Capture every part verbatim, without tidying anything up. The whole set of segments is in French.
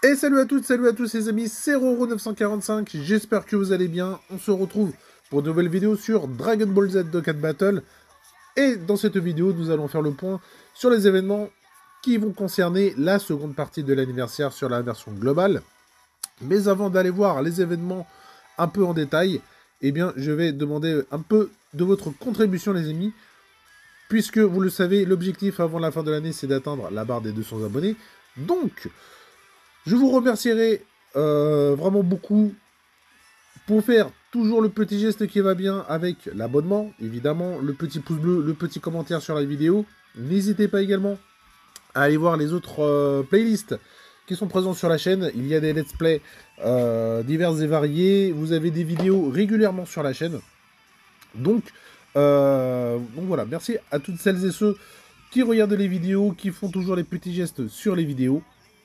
Et salut à toutes, salut à tous les amis, c'est Roro neuf cent quarante-cinq, j'espère que vous allez bien. On se retrouve pour une nouvelle vidéo sur Dragon Ball Z Dokkan Battle. Et dans cette vidéo, nous allons faire le point sur les événements qui vont concerner la seconde partie de l'anniversaire sur la version globale. Mais avant d'aller voir les événements un peu en détail, eh bien, je vais demander un peu de votre contribution les amis. Puisque, vous le savez, l'objectif avant la fin de l'année, c'est d'atteindre la barre des deux cents abonnés. Donc, je vous remercierai euh, vraiment beaucoup pour faire toujours le petit geste qui va bien avec l'abonnement, évidemment, le petit pouce bleu, le petit commentaire sur la vidéo. N'hésitez pas également à aller voir les autres euh, playlists qui sont présentes sur la chaîne. Il y a des let's play euh, divers et variés. Vous avez des vidéos régulièrement sur la chaîne. Donc, euh, donc voilà, merci à toutes celles et ceux qui regardent les vidéos, qui font toujours les petits gestes sur les vidéos.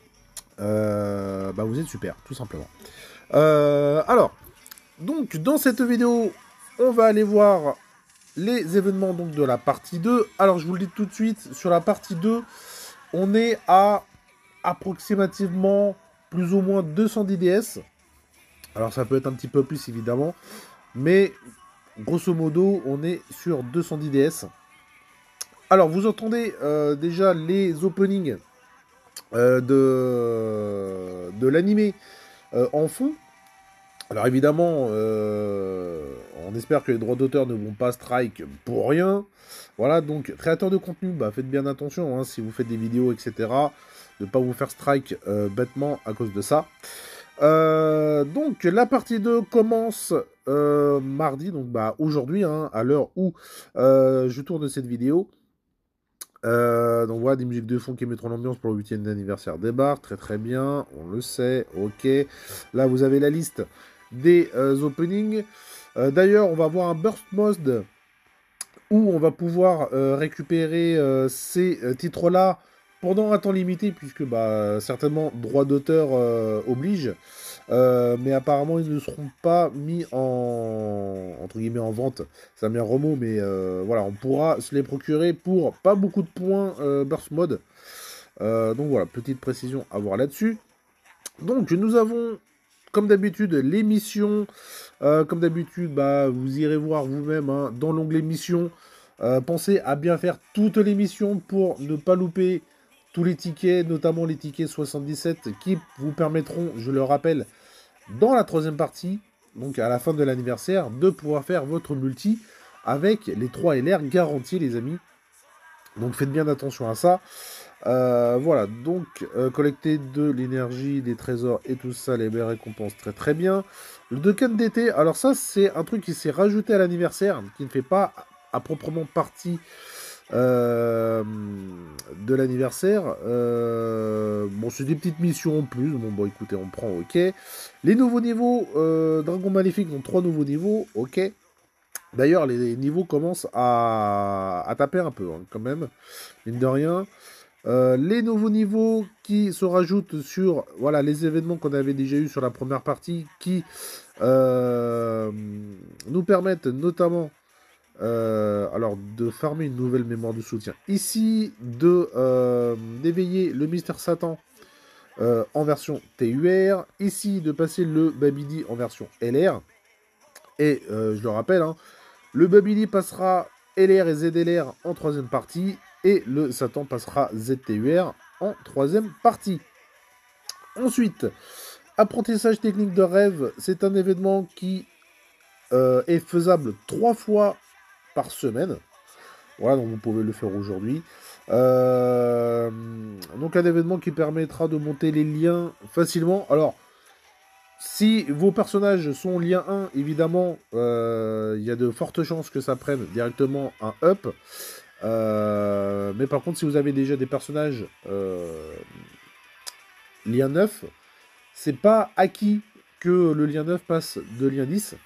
Euh, bah vous êtes super, tout simplement. Euh, alors, donc dans cette vidéo, on va aller voir les événements donc de la partie deux. Alors je vous le dis tout de suite, sur la partie deux, on est à approximativement plus ou moins deux cent dix D S. Alors ça peut être un petit peu plus évidemment, mais grosso modo, on est sur deux cent dix D S. Alors vous entendez euh, déjà les openings Euh, de, de l'animé euh, en fond. Alors évidemment, euh, on espère que les droits d'auteur ne vont pas strike pour rien. Voilà, donc créateur de contenu, bah, faites bien attention, hein, si vous faites des vidéos, et cetera, de ne pas vous faire strike euh, bêtement à cause de ça. Euh, donc la partie deux commence euh, mardi, donc bah, aujourd'hui, hein, à l'heure où euh, je tourne cette vidéo. Euh, donc voilà, des musiques de fond qui mettront l'ambiance pour le huitième anniversaire des bars, très très bien, on le sait, ok. Là vous avez la liste des euh, openings. Euh, D'ailleurs, on va avoir un burst mode où on va pouvoir euh, récupérer euh, ces euh, titres-là pendant un temps limité, puisque bah, certainement droit d'auteur euh, oblige. Euh, mais apparemment, ils ne seront pas mis en, entre guillemets, en vente. C'est un bien remot, mais euh, voilà, on pourra se les procurer pour pas beaucoup de points euh, Burst Mode. Euh, donc voilà, petite précision à voir là-dessus. Donc, nous avons, comme d'habitude, les missions. Euh, comme d'habitude, bah, vous irez voir vous-même hein, dans l'onglet missions. Euh, pensez à bien faire toutes les missions pour ne pas louper tous les tickets, notamment les tickets soixante-dix-sept qui vous permettront, je le rappelle, dans la troisième partie, donc à la fin de l'anniversaire, de pouvoir faire votre multi avec les trois L R garantis, les amis. Donc faites bien attention à ça. Euh, voilà, donc euh, collecter de l'énergie, des trésors et tout ça, les belles récompenses, très très bien. Le Dokkan d'été, alors ça c'est un truc qui s'est rajouté à l'anniversaire, qui ne fait pas à proprement partie euh, de l'anniversaire. Euh, bon, c'est des petites missions en plus. Bon, bon, écoutez, on prend, ok. Les nouveaux niveaux, euh, Dragon Maléfique ont trois nouveaux niveaux, ok. D'ailleurs, les niveaux commencent à, à taper un peu, hein, quand même, mine de rien. Euh, les nouveaux niveaux qui se rajoutent sur voilà, les événements qu'on avait déjà eu sur la première partie, qui euh, nous permettent notamment euh, alors de farmer une nouvelle mémoire de soutien ici, de euh, d'éveiller le Mister Satan euh, en version T U R, ici de passer le Babidi en version L R, et euh, je le rappelle, hein, le Babidi passera L R et Z L R en troisième partie, et le Satan passera Z T U R en troisième partie. Ensuite, apprentissage technique de rêve, c'est un événement qui euh, est faisable trois fois par semaine. Voilà, donc vous pouvez le faire aujourd'hui. Euh, donc un événement qui permettra de monter les liens facilement. Alors, si vos personnages sont lien un, évidemment, euh, il y a de fortes chances que ça prenne directement un up. Euh, mais par contre, si vous avez déjà des personnages euh, lien neuf, c'est pas acquis que le lien neuf passe de lien dix.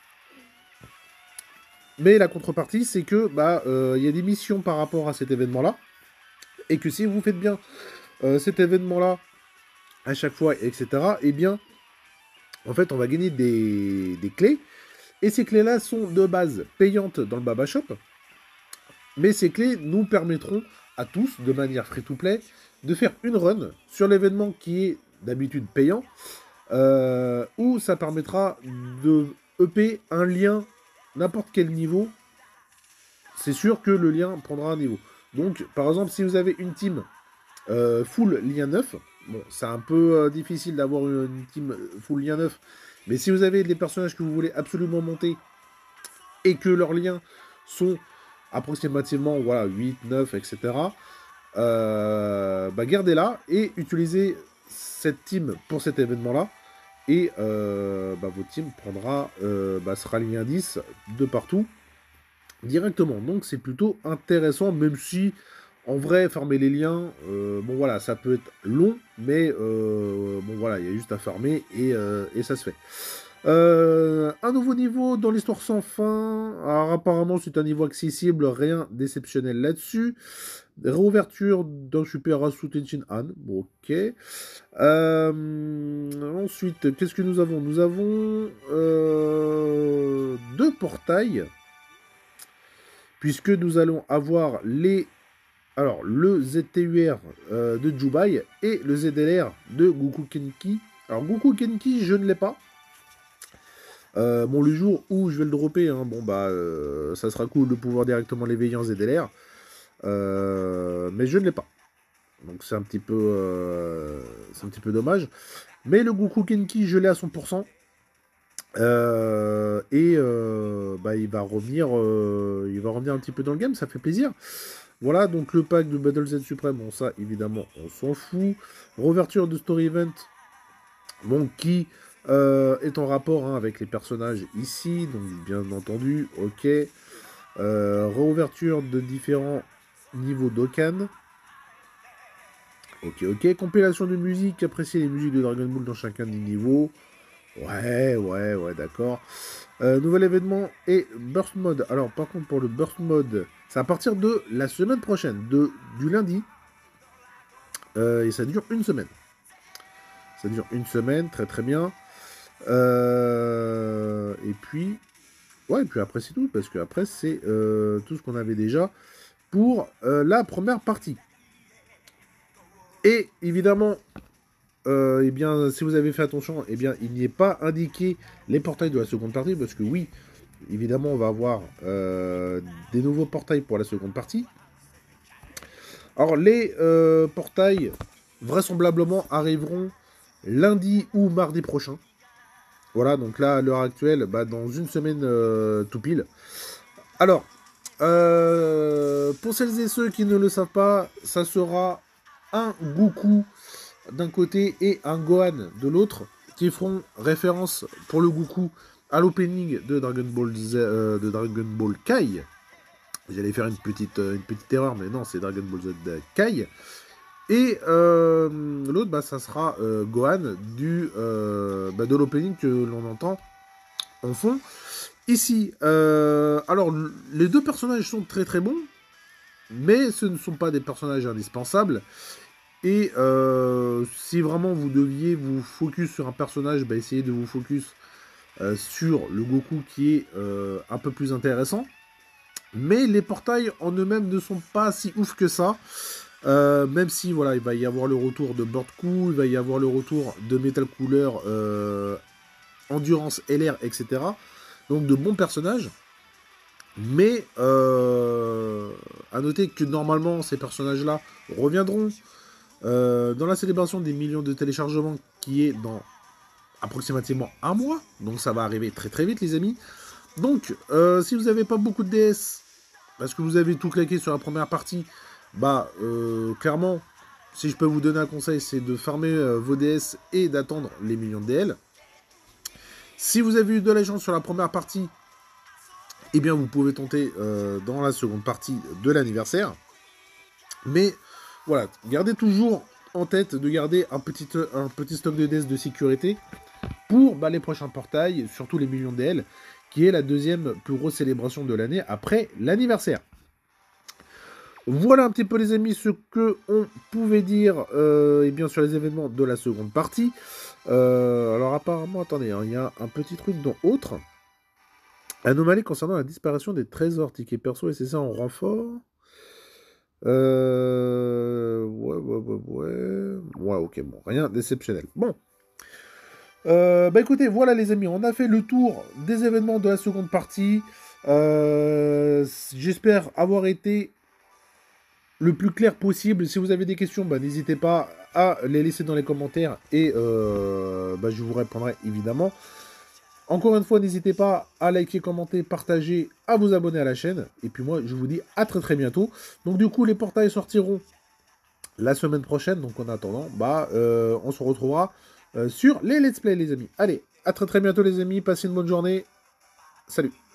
Mais la contrepartie, c'est que bah, euh, y a des missions par rapport à cet événement-là, et que si vous faites bien euh, cet événement-là à chaque fois, et cetera, eh bien, en fait, on va gagner des, des clés, et ces clés-là sont de base payantes dans le Baba Shop, mais ces clés nous permettront à tous, de manière free-to-play, de faire une run sur l'événement qui est d'habitude payant, euh, où ça permettra de E P un lien, n'importe quel niveau. C'est sûr que le lien prendra un niveau. Donc, par exemple, si vous avez une team euh, full lien neuf, bon, c'est un peu euh, difficile d'avoir une team full lien neuf, mais si vous avez des personnages que vous voulez absolument monter et que leurs liens sont approximativement voilà, huit, neuf, et cetera, euh, bah, gardez-la et utilisez cette team pour cet événement-là. Et euh, bah, votre team prendra, euh, bah, sera lien dix de partout directement. Donc c'est plutôt intéressant, même si en vrai, farmer les liens, euh, bon voilà, ça peut être long, mais euh, bon voilà, il y a juste à farmer et, euh, et ça se fait. Euh, un nouveau niveau dans l'histoire sans fin. Alors apparemment c'est un niveau accessible, rien d'exceptionnel là-dessus. Réouverture d'un Super Asu Tenshin Han. Bon, ok. Euh, ensuite, qu'est-ce que nous avons? Nous avons euh, deux portails. Puisque nous allons avoir les... Alors, le Z T U R euh, de Jubai et le Z L R de Goku Kenki. Alors, Goku Kenki, je ne l'ai pas. Euh, bon, le jour où je vais le dropper, hein, bon, bah, euh, ça sera cool de pouvoir directement l'éveiller en Z L R. Euh, mais je ne l'ai pas. Donc, c'est un petit peu... Euh, c'est un petit peu dommage. Mais le Goku Kenki, je l'ai à cent pour cent. Euh, et euh, bah, il va revenir euh, il va revenir un petit peu dans le game, ça fait plaisir. Voilà, donc le pack de Battle Z Supreme, bon ça évidemment on s'en fout. Réouverture de Story Event, bon qui euh, est en rapport hein, avec les personnages ici, donc bien entendu, ok. Euh, réouverture de différents niveaux d'Okan. Ok, ok. Compilation de musique, apprécier les musiques de Dragon Ball dans chacun des niveaux. Ouais, ouais, ouais, d'accord. Euh, nouvel événement et Burst Mode. Alors, par contre, pour le Burst Mode, c'est à partir de la semaine prochaine, de, du lundi. Euh, et ça dure une semaine. Ça dure une semaine, très très bien. Euh, et puis, ouais, et puis après c'est tout, parce que après c'est euh, tout ce qu'on avait déjà pour euh, la première partie. Et évidemment, euh, eh bien, si vous avez fait attention, eh bien, il n'y est pas indiqué les portails de la seconde partie, parce que oui, évidemment, on va avoir euh, des nouveaux portails pour la seconde partie. Alors, les euh, portails, vraisemblablement, arriveront lundi ou mardi prochain. Voilà, donc là, à l'heure actuelle, bah, dans une semaine euh, tout pile. Alors, euh, pour celles et ceux qui ne le savent pas, ça sera un Goku d'un côté et un Gohan de l'autre, qui feront référence pour le Goku à l'opening de Dragon Ball Z, euh, de Dragon Ball Kai. J'allais faire une petite, euh, une petite erreur, mais non, c'est Dragon Ball Z Kai. Et euh, l'autre, bah, ça sera euh, Gohan du, euh, bah, de l'opening que l'on entend en fond. Ici, euh, alors, les deux personnages sont très très bons, mais ce ne sont pas des personnages indispensables. Et euh, si vraiment vous deviez vous focus sur un personnage, bah, essayez de vous focus euh, sur le Goku qui est euh, un peu plus intéressant. Mais les portails en eux-mêmes ne sont pas si ouf que ça. Euh, même si voilà, il va y avoir le retour de Bird Cool, il va y avoir le retour de Metal Cooler, euh, Endurance L R, et cetera. Donc de bons personnages. Mais euh, à noter que normalement ces personnages-là reviendront euh, dans la célébration des millions de téléchargements qui est dans approximativement un mois. Donc ça va arriver très très vite les amis. Donc euh, si vous n'avez pas beaucoup de D S, parce que vous avez tout claqué sur la première partie, bah euh, clairement, si je peux vous donner un conseil, c'est de farmer euh, vos D S et d'attendre les millions de D L. Si vous avez eu de la chance sur la première partie, eh bien vous pouvez tenter euh, dans la seconde partie de l'anniversaire. Mais voilà, gardez toujours en tête de garder un petit, un petit stock de D S de sécurité pour bah, les prochains portails, surtout les millions de D L, qui est la deuxième plus grosse célébration de l'année après l'anniversaire. Voilà un petit peu les amis ce que on pouvait dire euh, et bien sur les événements de la seconde partie. Euh, alors apparemment, attendez, hein, il y a un petit truc dans autre. Anomalie concernant la disparition des trésors, tickets perso et c'est ça en renfort. Euh... Ouais, ouais, ouais, ouais. Ouais, ok, bon, rien d'exceptionnel. Bon. Euh, bah écoutez, voilà les amis, on a fait le tour des événements de la seconde partie. Euh, J'espère avoir été le plus clair possible. Si vous avez des questions, bah, n'hésitez pas à les laisser dans les commentaires et euh, bah, je vous répondrai évidemment. Encore une fois, n'hésitez pas à liker, commenter, partager, à vous abonner à la chaîne. Et puis moi, je vous dis à très très bientôt. Donc du coup, les portails sortiront la semaine prochaine. Donc en attendant, bah, euh, on se retrouvera euh, sur les let's play les amis. Allez, à très très bientôt les amis. Passez une bonne journée. Salut.